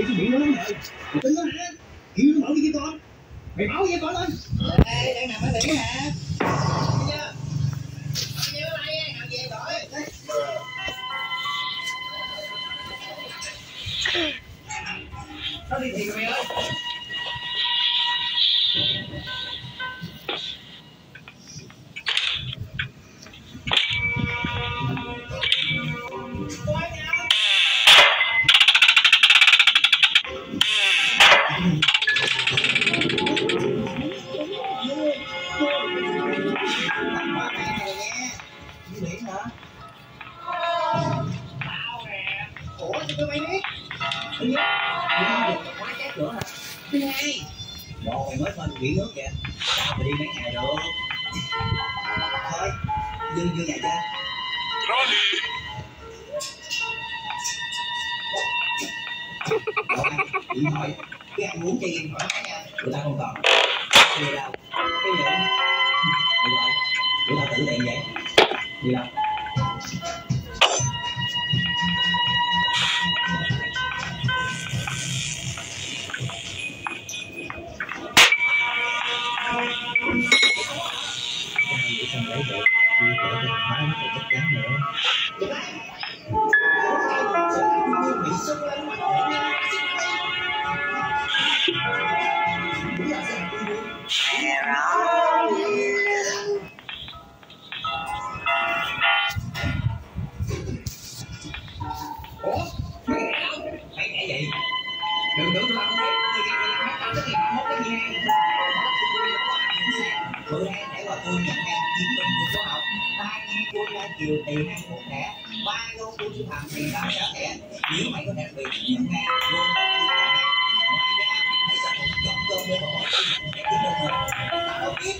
Chị chuẩn bị nó lắm rồi. Mày tính nó hả? Kêu nó mở cái dây con. Mày báo dây con lên. Ê, đang nằm ở biển hả? Thấy chưa? Bao nhiêu đây á, nào về rồi. Nó đi thiệt rồi mày ơi. Ủa sao tụi mày biết? Thứ nhất, đi được quá chết nữa hả? Thứ hai, bộ mày mới lên biển nước kìa, sao mày đi mấy ngày được? Thôi, dừng vậy chưa? Rồi, điện thoại, cái anh muốn chơi game thoải mái nha, tụi tao không còn. Đi đâu? Cái gì? Được rồi, tụi tao tự tiện vậy. Đi đâu? Không lấy được, chưa kể cho thoải mái thì chắc chắn nữa. Bị sưng lên mặt ủa? Mày nghe gì? Đừng tưởng tụi tao không biết. Tôi gặp là mấy tao tới ngày 31 tháng 12. Bữa nay để qua tôi nhận hàng chiến binh của số học. 2 ngày tôi ra chiều tiền 21 thẻ. 3 lô tôi sưu tầm tiền 36 thẻ. Nếu mày có đặc biệt nhận hàng luôn có yêu cầu này. Ngoài ra hãy sản phẩm chọn cơm để bảo vệ cái chiến binh mình. Tao đâu biết.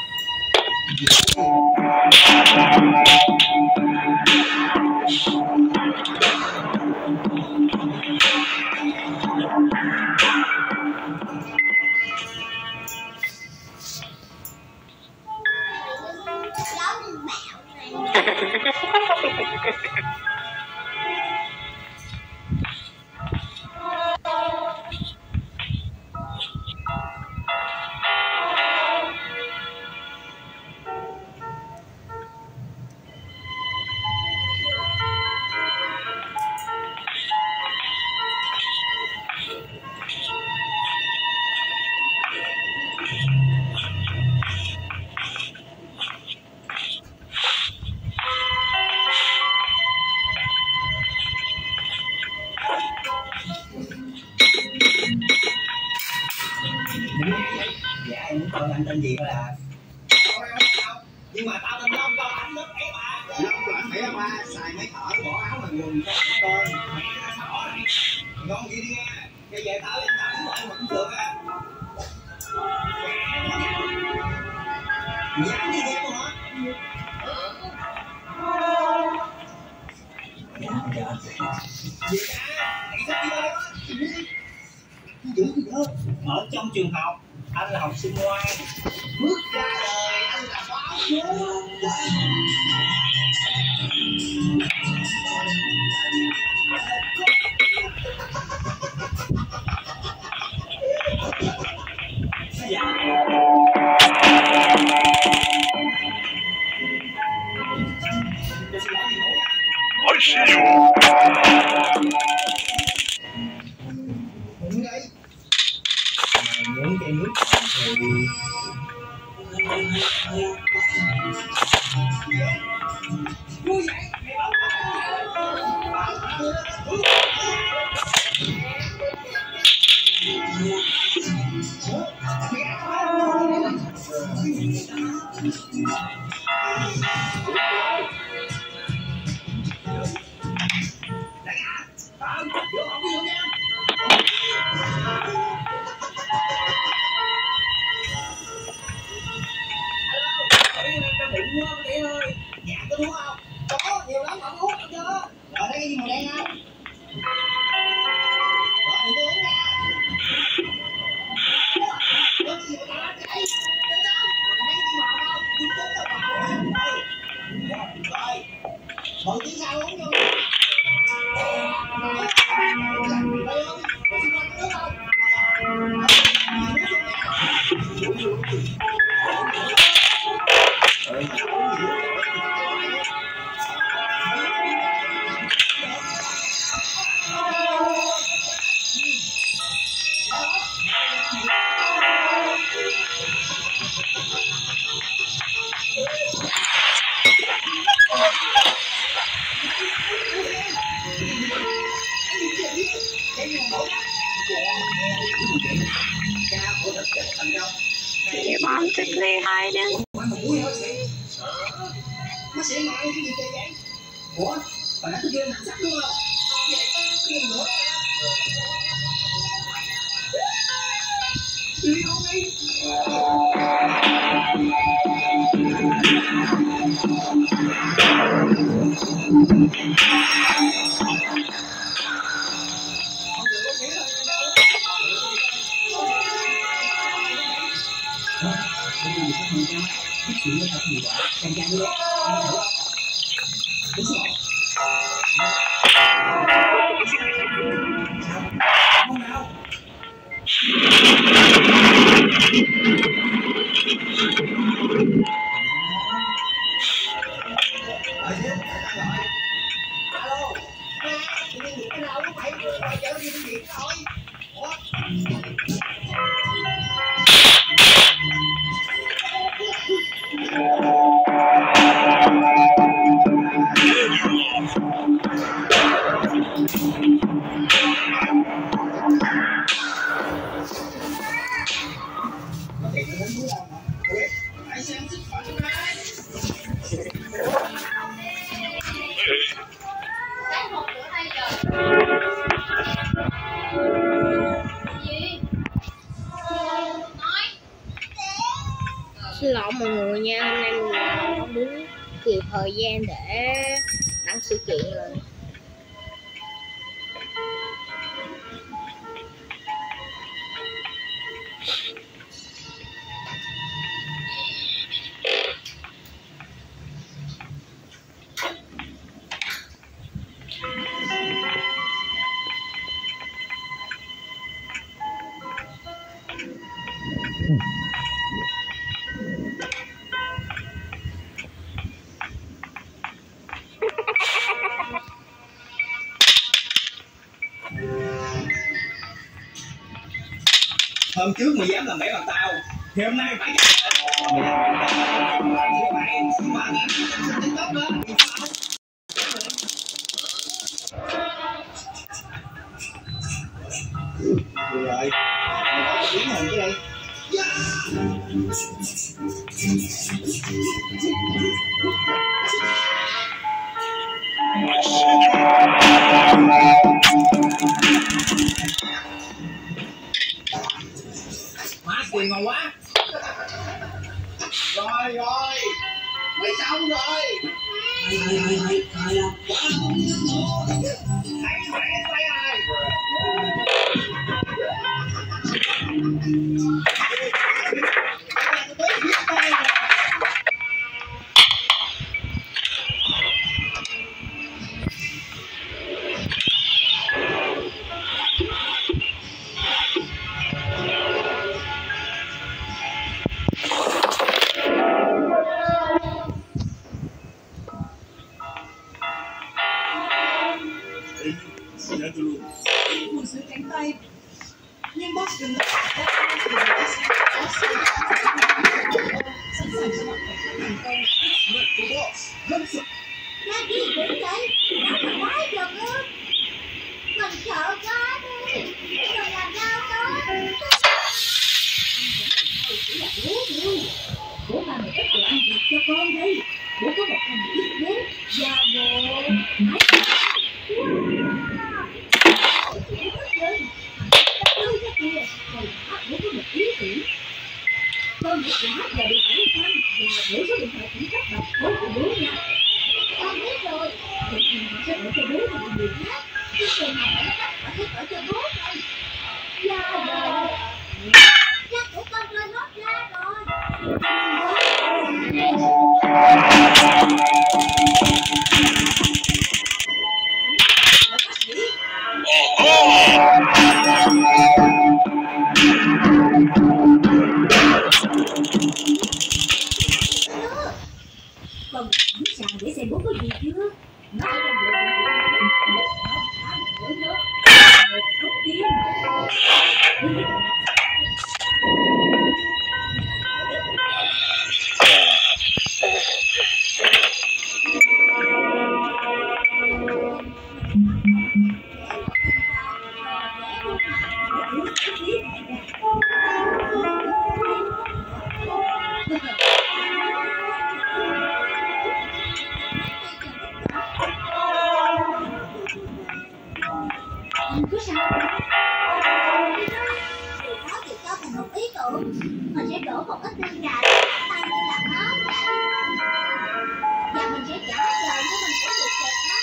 Dạ em muốn coi anh tên gì thôi à. Nhưng mà tao tên Long, tao ảnh lớp ấy mà. Long là phải ba xài mấy thở bỏ áo mà quần con. Mẹ nó xỏ này. Ngon vậy đi nha. Bây giờ tao lên tao lại vẫn được á. Dám đi game hả? Dạ dạ. Gì cả? Mày sắp đi đâu đó? Dữ gì đó? Ở trong trường học anh là học sinh ngoan, bước ra đời anh là báo số. I see you. Đúng đấy. Muốn chai nước thì vui vậy. Nhà có đúng không? Có, nhiều lắm, bạn uống được chưa? Rồi thấy cái gì màu đen không? Rồi đừng có uống nha. Có gì mà tao chạy? Đến đâu? Thấy cái gì màu không? Chúng chết là màu. Rồi. Rồi tiếng sau uống vô. Đây không? Rồi xin Chị bom thích ly hai đó. Nó sẽ nói cái gì vậy vậy? Ủa? Phải là cái game nặng sắc đúng không? Vậy, game nữa. Đi không đi? Xin lỗi mọi người nha, hôm nay mình không muốn kịp thời gian để đăng sự kiện rồi. Hôm trước mày dám làm bể bằng tao thì hôm nay phải rồi biến hình cái đây. Má tiền ngon quá. Rồi rồi mày xong rồi. Hãy khỏe tay ai một sự cánh tay nhưng boss đừng sẵn sàng cho mọi người thành công lượt của boss lâm sự Làm gì vậy vậy? Làm quá giật luôn. Mình sợ quá đi. Đừng làm sao tới. Chỉ là bố thôi. Bố làm một cách đồ ăn vặt cho con đi. Bố có một thành ít bố và bố con biết là hát là điện thoại xanh và bố số điện thoại khẩn cấp đọc bố của bố nha. Con biết rồi. Thì họ sẽ ở cho bố và người khác. Chứ trường hợp khẩn cấp họ sẽ ở cho bố thôi. Dạ rồi. Chắc của con rơi hết ra rồi. Con sẵn sàng để xem bố có gì chưa? Nó ở trong bộ nó khá là nổi nữa. Một chút tiên. có sao đâu. Điều đó thì cho thành một ý tưởng. Mình sẽ đổ một ít tinh trà tay như là máu vậy. Và mình sẽ chở chờ cho mình có được kẹt nó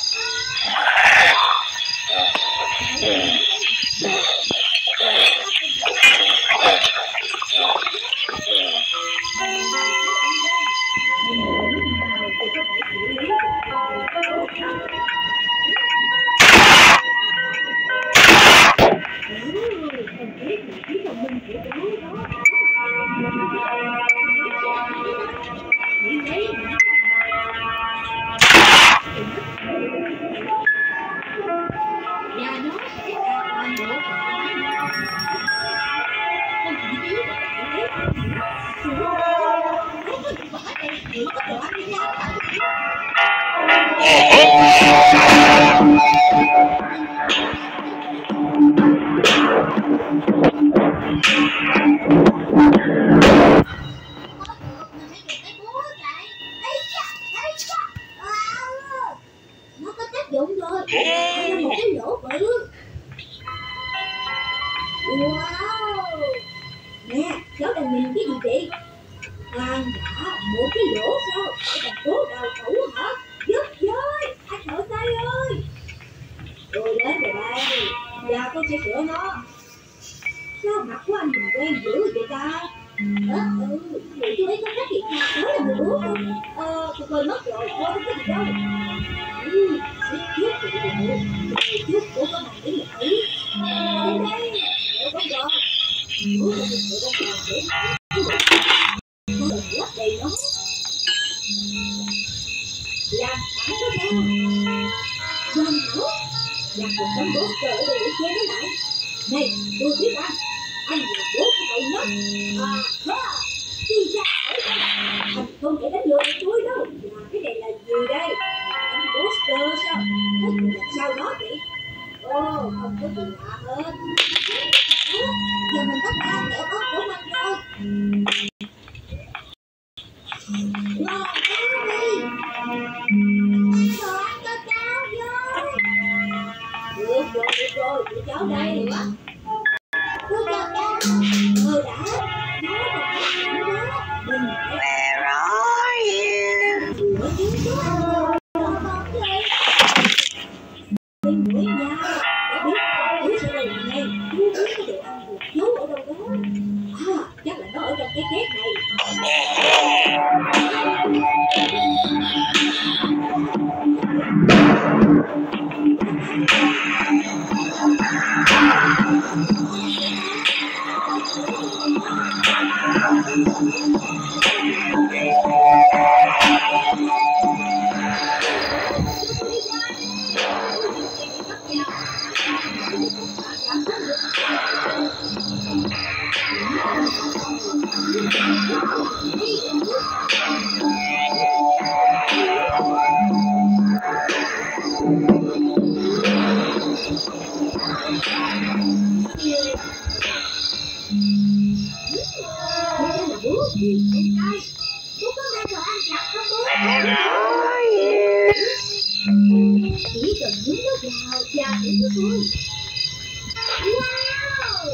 dụng rồi. Đây là một cái lỗ bự. Wow. Nè, cháu đang nhìn cái gì vậy? Khoan đã, một cái lỗ sao? Ở thành phố đào tẩu hả? Giúp với, anh thợ tay ơi. Tôi đến rồi đây, và tôi sẽ sửa nó. Sao mặt của anh mình quen dữ vậy ta? Người chú ấy có phát hiện ra đó là người bố không? Tôi quên mất rồi, thôi không có gì đâu. Trước của tôi, trước của con này đến một ý. Đến đây, để con gò. Bố là một người con gò để con đừng lấp đầy nó. Làm thẳng nó ra. Làm thẳng. Làm một tấm bố cờ ở đây để che nó lại. Này, tôi biết anh là bố của cậu nhất. Đi ra khỏi đây. Anh không thể đánh lừa tôi đâu. Mà cái này là gì đây? Tấm poster sao? Nó gì là sao đó vậy? Không có gì lạ hơn. Giờ mình tất cả kẻ ớt của mình rồi. Wow, cái gì? Đồ ăn cho cháu rồi. Được rồi, tụi cháu đây nữa. Tôi cho cháu. Đã. Nó còn phát triển đó. Đừng phải. Where are you? Ủa chứ con chơi. Bên mũi nhau. Đã biết chú sẽ làm này. Chú biết cái đồ ăn của chú ở đâu đó. Chắc là nó ở trong cái két này. Chỉ cần nhúng nó vào và để cho tôi. Wow.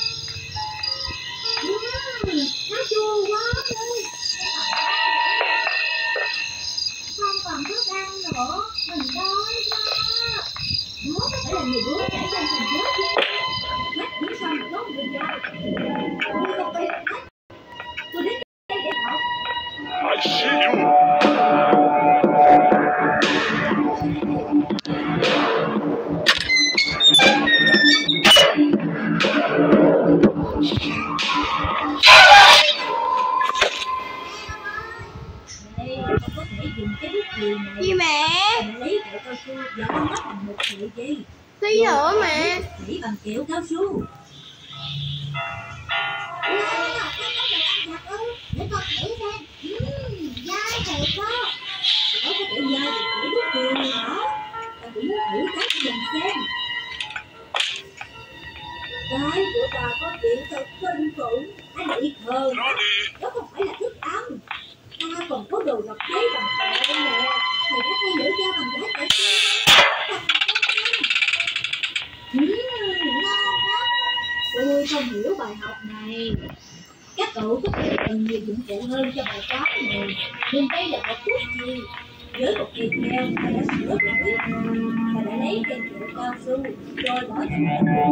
Nó chua quá đi. Không còn thức ăn nữa. Mình đói quá. Nó có phải là người bố chảy ra thành chết chứ. Mắt dưới sông mà có người ra. Tôi không biết hết. Tôi đến đây để học. I see you. Gì mẹ? Lấy kẹo cao su và con bắt thành một sợi dây. Tí nữa mẹ. Chỉ bằng kẹo cao su. Để con thử xem. Dai thiệt đó. Cháu có thể dai được thử bất kỳ gì hả? Ta cũng muốn thử cái cho mình xem. Cái của ta có chuyện thật kinh khủng. Anh bị khờ. Đó không phải là thức ăn. Ta còn có đồ độc giấy bằng kẹo nè. Thầy đã thay đổi ra bằng giá kẹo. Thật là tốt lắm. không hiểu bài học này. Các cậu có thể cần nhiều dụng cụ hơn cho bài toán này, nhưng đây là một thuốc gì? Với một cây keo ta đã sửa được biết, ta đã lấy cây keo cao su rồi bỏ thành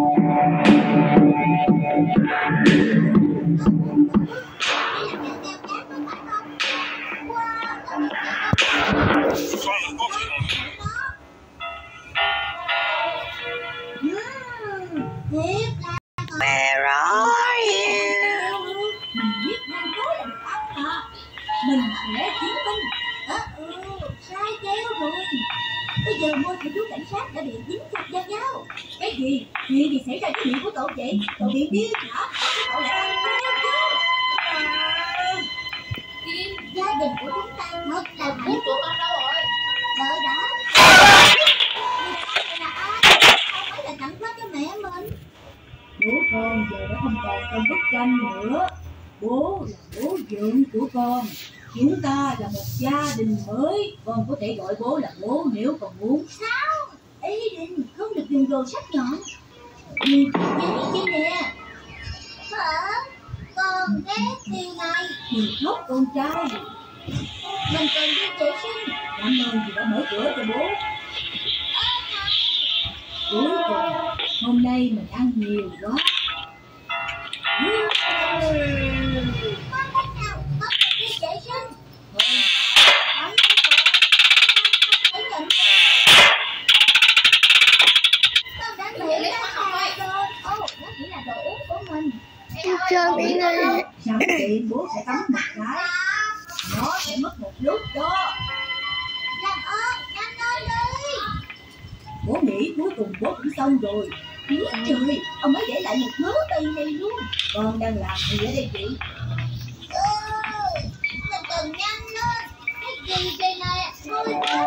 Where are you? mình biết nhanh cố là được ăn mà. Mình sẽ chiến binh. Sai keo rồi. Bây giờ môi của chú cảnh sát đã bị dính chặt vào nhau. Cái gì? Chuyện gì xảy ra với miệng của cậu vậy? Cậu bị điên hả? Cậu lại ăn keo chứ? Kim, gia đình của chúng ta thật là bố của con đâu rồi? Đợi đã. Là ai? Không phải là tặng quà cho mẹ mình. Bố con giờ đã không còn trong bức tranh nữa. Bố là bố dưỡng của con. Chúng ta là một gia đình mới. Con có thể gọi bố là bố nếu con muốn. Sao? Ê Đình, không được dùng đồ sắc nhọn. Giấy chứ nè. Hả? Con ghét điều này. Đừng khóc con trai. Mình cần đi vệ sinh. Cảm ơn vì đã mở cửa cho bố. Cuối cùng, hôm nay mình ăn nhiều quá. Con cách nào có thể đi vệ sinh? Con đã thử lấy rồi. Ồ, nó chỉ là đồ uống của mình. Cho đi này. Sẵn tiện bố sẽ tắm một cái. Nó sẽ mất một lúc đó. Làm ơn, nhanh lên đi. Bố nghĩ cuối cùng bố cũng xong rồi. Trời, ông mới để lại một mớ tây này luôn. Con đang làm gì ở đây chị? Mình cần nhanh lên. Cái gì đây này? Ôi trời,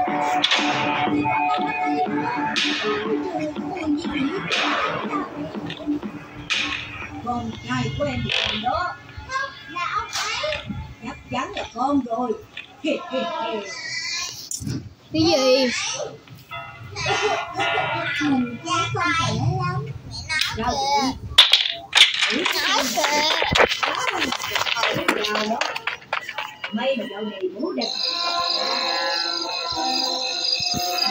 con trai của em rồi đó. Không, là ông ấy. Chắc chắn là con rồi. Cái gì? Mình cha không khỏe lắm. Mẹ nói kìa. Nói kìa. May mà dạo này bố đẹp.